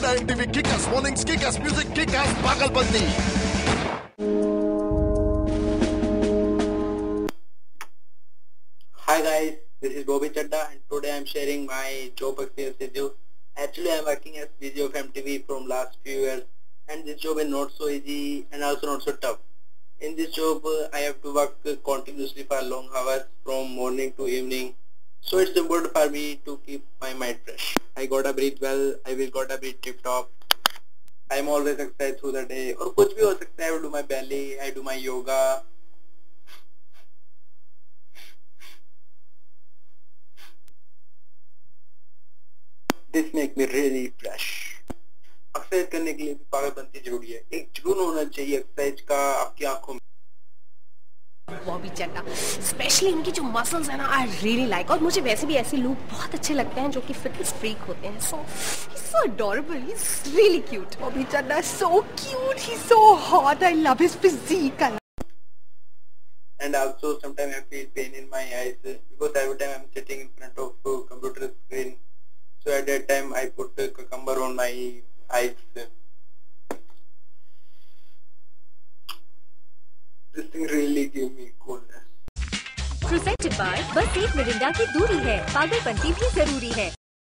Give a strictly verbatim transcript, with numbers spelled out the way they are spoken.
nine T V Kick-Ass Mornings, Kick-Ass Music, Kick-Ass Pagalbandi. Hi guys, this is Bobby Chadda and today I am sharing my job experience with you. Actually I am working as V J of M T V from last few years and this job is not so easy and also not so tough. In this job uh, I have to work uh, continuously for long hours from morning to evening. So it's important for me to keep my mind fresh. I gotta breathe well, I will gotta be tip top. I am always exercise through the day और कुछ भी हो सकता है. I will do my belly, I do my yoga. This make me really fresh. Exercise करने के लिए भी पागलपंती जरूरी है. एक जुनून होना चाहिए एक्सरसाइज का आपकी आंखों में. बॉबी चड्डा स्पेशली इनकी जो मसल्स है ना आई रियली लाइक. और मुझे वैसे भी ऐसे लोग बहुत अच्छे लगते हैं जो कि फिटनेस फ्रीक होते हैं. So he is so adorable, he is really cute. Bobby Chadha so cute, he is so hot. I love his physique. And also sometimes I feel pain in my eyes because every time I'm sitting in front of a computer screen. So at that time I put a cucumber on my eyes. This thing really gave me coolness. Presented by बस एक Mirinda की दूरी है, पागलपंती भी जरूरी है.